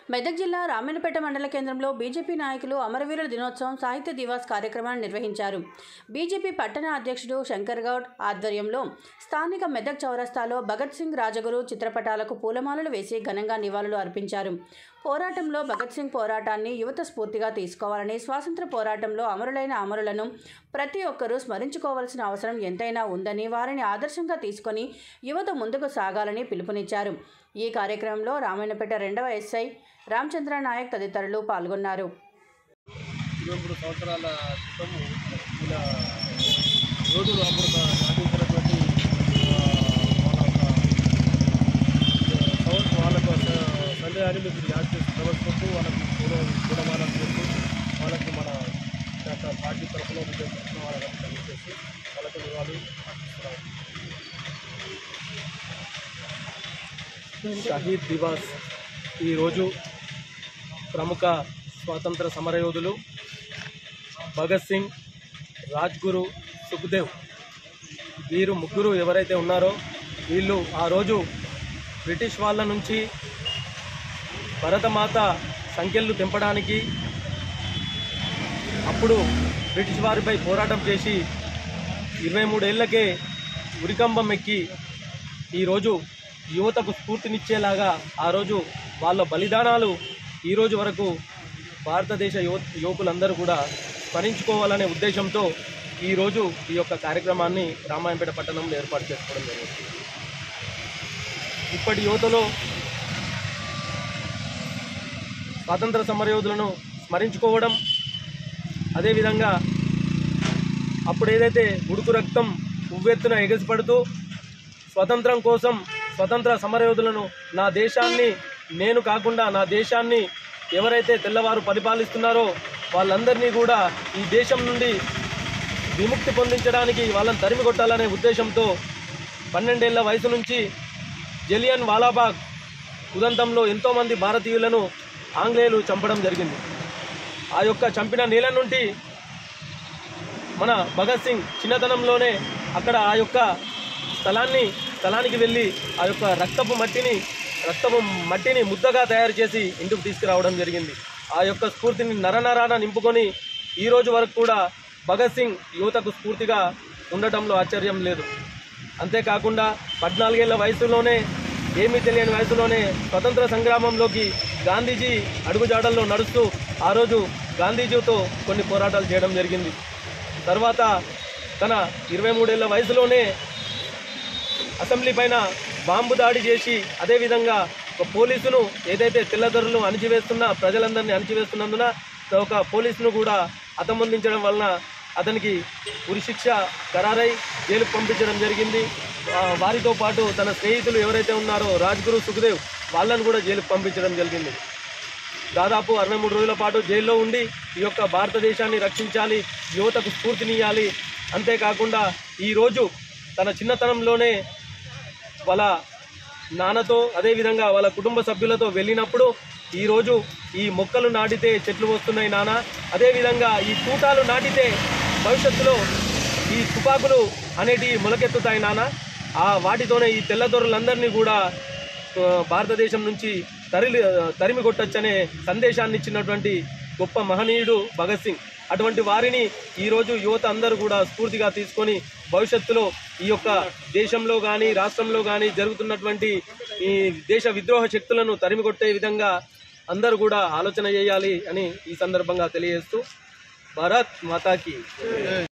మెదక్ జిల్లా రామన్నపేట మండల కేంద్రంలో బీజేపీ నాయకులు అమరవీరుల దినోత్సవం సాహిత్య దివాస్ కార్యక్రమాన్ని నిర్వహించారు. బీజేపీ పట్టణ అధ్యక్షుడు శంకర్ గౌడ్ ఆధ్వర్యంలో స్థానిక మెదక్ చౌరస్తాలో భగత్ సింగ్ రాజగురు చిత్రపటాలకు పూలమాలలు వేసి ఘనంగా నివాళులు అర్పించారు. పోరాటంలో భగత్ సింగ్ పోరాటాన్ని యువత స్ఫూర్తిగా తీసుకోవాలని, స్వాతంత్ర పోరాటంలో అమరులైన అమరులను ప్రతి ఒక్కరూ స్మరించుకోవాల్సిన అవసరం ఎంతైనా ఉందని, వారిని ఆదర్శంగా తీసుకొని యువత ముందుకు సాగాలని పిలుపునిచ్చారు. ఈ కార్యక్రమంలో రామన్నపేట 2వ ఎస్ఐ రామచంద్ర నాయక్ తదితరులు పాల్గొన్నారు. 23 సంవత్సరాల క్రితం ఇలా రోజులు అమృత సాధించినటువంటి వాళ్ళకు సందేహాన్ని మీకు యాడ్ చేసి ప్రవర్తిస్తూ వాళ్ళకి పూలమాలను చేస్తూ వాళ్ళకి మన పార్టీ తరఫున విజయకృష్ణ వాళ్ళకి తెలియజేసి వాళ్ళకి నివాళులు అర్పిస్తున్నాం. షహీద్ దివాస్ ఈరోజు ప్రముఖ స్వాతంత్ర సమరయోధులు భగత్ సింగ్, రాజ్గురు, సుఖ్దేవ్ వీరు ముగ్గురు ఎవరైతే ఉన్నారో వీళ్ళు ఆ రోజు బ్రిటిష్ వాళ్ళ నుంచి భరతమాత సంఖ్యలు తెంపడానికి అప్పుడు బ్రిటిష్ వారిపై పోరాటం చేసి 23 ఏళ్లకే ఉరికంబం ఎక్కి ఈరోజు యువతకు స్ఫూర్తినిచ్చేలాగా ఆ రోజు వాళ్ళ బలిదానాలు ఈరోజు వరకు భారతదేశ యువకులందరూ కూడా స్మరించుకోవాలనే ఉద్దేశంతో ఈరోజు ఈ యొక్క కార్యక్రమాన్ని రామాయంపేట పట్టణంలో ఏర్పాటు చేసుకోవడం జరిగింది. ఇప్పటి యువతలో స్వాతంత్ర సమరయోధులను స్మరించుకోవడం, అదేవిధంగా అప్పుడు ఏదైతే ఉడుకు రక్తం ఉవ్వెత్తున ఎగసిపడుతూ స్వతంత్రం కోసం స్వతంత్ర సమరయోధులను నా దేశాన్ని నేను కాకుండా నా దేశాన్ని ఎవరైతే తెల్లవారు పరిపాలిస్తున్నారో వాళ్ళందరినీ కూడా ఈ దేశం నుండి విముక్తి పొందించడానికి వాళ్ళని తరిమి కొట్టాలనే ఉద్దేశంతో 12 ఏళ్ల వయసు నుంచి జలియన్ వాలాబాగ్ ఉదంతంలో ఎంతోమంది భారతీయులను ఆంగ్లేయులు చంపడం జరిగింది. ఆ యొక్క చంపిన నేల నుండి మన భగత్ సింగ్ చిన్నతనంలోనే అక్కడ ఆ యొక్క స్థలానికి వెళ్ళి ఆ యొక్క రక్తపు మట్టిని ముద్దగా తయారు చేసి ఇంటికి తీసుకురావడం జరిగింది. ఆ యొక్క స్ఫూర్తిని నరనరాన నింపుకొని ఈ రోజు వరకు కూడా భగత్ సింగ్ యువతకు స్ఫూర్తిగా ఉండటంలో ఆశ్చర్యం లేదు. అంతేకాకుండా 14 ఏళ్ల వయసులోనే, ఏమీ తెలియని వయసులోనే స్వతంత్ర సంగ్రామంలోకి గాంధీజీ అడుగుజాడల్లో నడుస్తూ ఆ రోజు గాంధీజీతో కొన్ని పోరాటాలు చేయడం జరిగింది. తర్వాత తన 23 ఏళ్ల వయసులోనే అసెంబ్లీ పైన బాంబు దాడి చేసి, అదేవిధంగా ఒక పోలీసును ఏదైతే తెల్లదొరలు ప్రజలందరినీ అణిచివేస్తున్నందున ఒక పోలీసును కూడా హతమొందించడం వలన అతనికి ఉరిశిక్ష ఖరారై జైలుకు పంపించడం జరిగింది. వారితో పాటు తన స్నేహితులు ఎవరైతే ఉన్నారో రాజ్గురు, సుఖ్దేవ్ వాళ్ళను కూడా జైలుకు పంపించడం జరిగింది. దాదాపు 63 రోజుల పాటు జైల్లో ఉండి ఈ యొక్క భారతదేశాన్ని రక్షించాలి, యువతకు స్ఫూర్తినియాలి. అంతేకాకుండా ఈరోజు తన చిన్నతనంలోనే వాళ్ళ నాన్నతో, అదేవిధంగా వాళ్ళ కుటుంబ సభ్యులతో వెళ్ళినప్పుడు ఈరోజు ఈ మొక్కలు నాటితే చెట్లు వస్తున్నాయి నాన్న, అదేవిధంగా ఈ తూటాలు నాటితే భవిష్యత్తులో ఈ తుపాకులు అనేటివి మొలకెత్తుతాయి నాన్న, వాటితోనే ఈ తెల్లదొరలందరినీ కూడా భారతదేశం నుంచి తరిమి కొట్టొచ్చనే సందేశాన్ని ఇచ్చినటువంటి గొప్ప మహనీయుడు భగత్ సింగ్. అటువంటి వారిని ఈరోజు యువత అందరూ కూడా స్ఫూర్తిగా తీసుకొని భవిష్యత్తులో ఈ యొక్క దేశంలో కానీ రాష్ట్రంలో కానీ జరుగుతున్నటువంటి ఈ దేశ విద్రోహ శక్తులను తరిమికొట్టే విధంగా అందరూ కూడా ఆలోచన చేయాలి అని ఈ సందర్భంగా తెలియజేస్తూ భారత్ మాతాకి